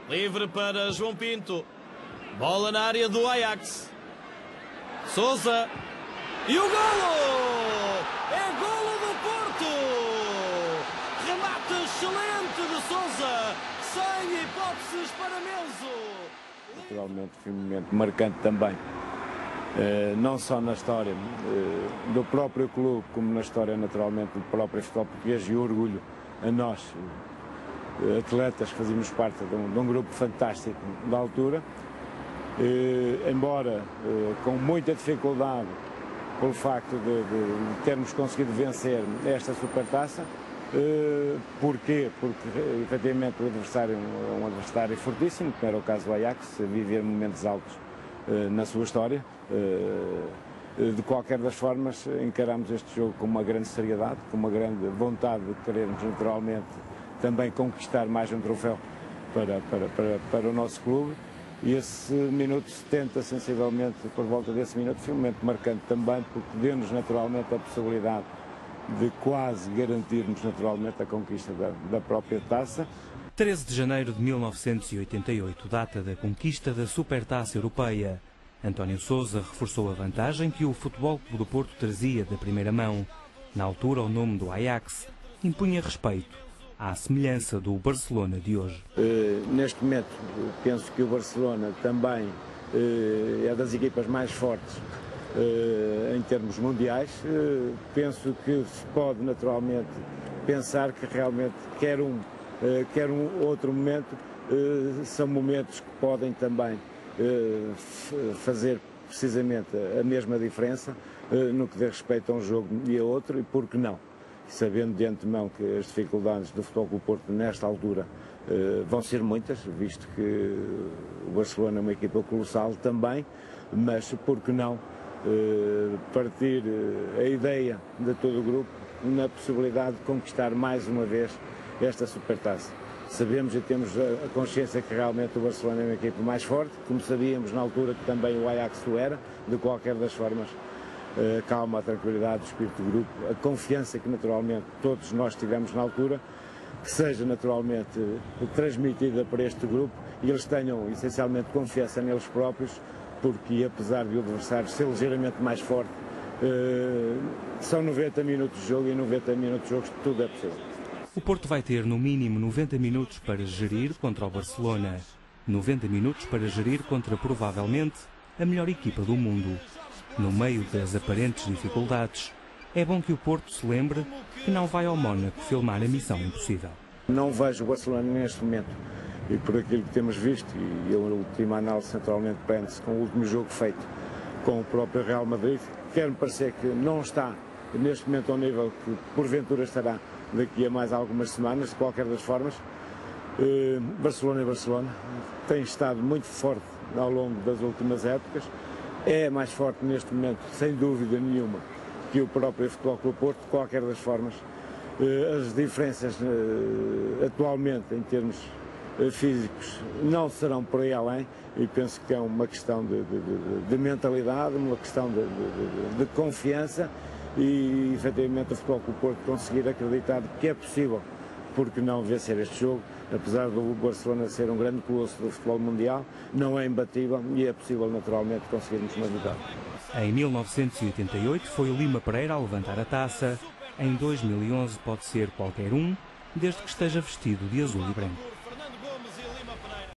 Livre para João Pinto. Bola na área do Ajax. Sousa. E o golo! É golo do Porto! Remate excelente de Sousa. Sem hipóteses para Menzo. Naturalmente foi um momento marcante também. Não só na história do próprio clube, como na história naturalmente do próprio futebol português, e orgulho a nós, atletas que fazíamos parte de um grupo fantástico da altura, embora com muita dificuldade pelo facto de termos conseguido vencer esta supertaça. Porquê? Porque efetivamente o adversário é um adversário fortíssimo, como era o caso do Ajax, a viver momentos altos na sua história. De qualquer das formas, encaramos este jogo com uma grande seriedade, com uma grande vontade de querermos naturalmente também conquistar mais um troféu para o nosso clube. E esse minuto 70, sensivelmente, por volta desse minuto, foi um momento marcante também, porque deu-nos naturalmente a possibilidade de quase garantirmos naturalmente a conquista da própria taça. 13 de janeiro de 1988, data da conquista da Supertaça Europeia. António Sousa reforçou a vantagem que o Futebol Clube do Porto trazia da primeira mão. Na altura, o nome do Ajax impunha respeito, à semelhança do Barcelona de hoje. Neste momento, penso que o Barcelona também é das equipas mais fortes em termos mundiais. Penso que se pode naturalmente pensar que realmente quer um outro momento, são momentos que podem também fazer precisamente a mesma diferença no que diz respeito a um jogo e a outro, e por que não? Sabendo de antemão que as dificuldades do Futebol Clube do Porto nesta altura vão ser muitas, visto que o Barcelona é uma equipa colossal também, mas por que não partir a ideia de todo o grupo na possibilidade de conquistar mais uma vez esta supertaça. Sabemos e temos a consciência que realmente o Barcelona é uma equipa mais forte, como sabíamos na altura que também o Ajax o era. De qualquer das formas, a calma, a tranquilidade, o espírito do grupo, a confiança que naturalmente todos nós tivemos na altura, que seja naturalmente transmitida para este grupo e eles tenham essencialmente confiança neles próprios, porque apesar de o adversário ser ligeiramente mais forte, são 90 minutos de jogo e em 90 minutos de jogo tudo é possível. O Porto vai ter no mínimo 90 minutos para gerir contra o Barcelona. 90 minutos para gerir contra provavelmente a melhor equipa do mundo. No meio das aparentes dificuldades, é bom que o Porto se lembre que não vai ao Mónaco filmar a missão impossível. Não vejo o Barcelona neste momento, e por aquilo que temos visto, e a última análise naturalmente prende-se com o último jogo feito com o próprio Real Madrid, quer-me parecer que não está neste momento ao nível que porventura estará daqui a mais algumas semanas. De qualquer das formas, Barcelona tem estado muito forte ao longo das últimas épocas, é mais forte neste momento, sem dúvida nenhuma, que o próprio Futebol Clube do Porto. De qualquer das formas, as diferenças atualmente em termos físicos não serão por aí além, e penso que é uma questão de mentalidade, uma questão de confiança, e efetivamente o Futebol Clube do Porto conseguir acreditar que é possível, porque não vencer este jogo, apesar do Barcelona ser um grande colosso do futebol mundial, não é imbatível e é possível naturalmente conseguirmos uma vitória. Em 1988 foi o Lima Pereira a levantar a taça. Em 2011 pode ser qualquer um, desde que esteja vestido de azul e branco.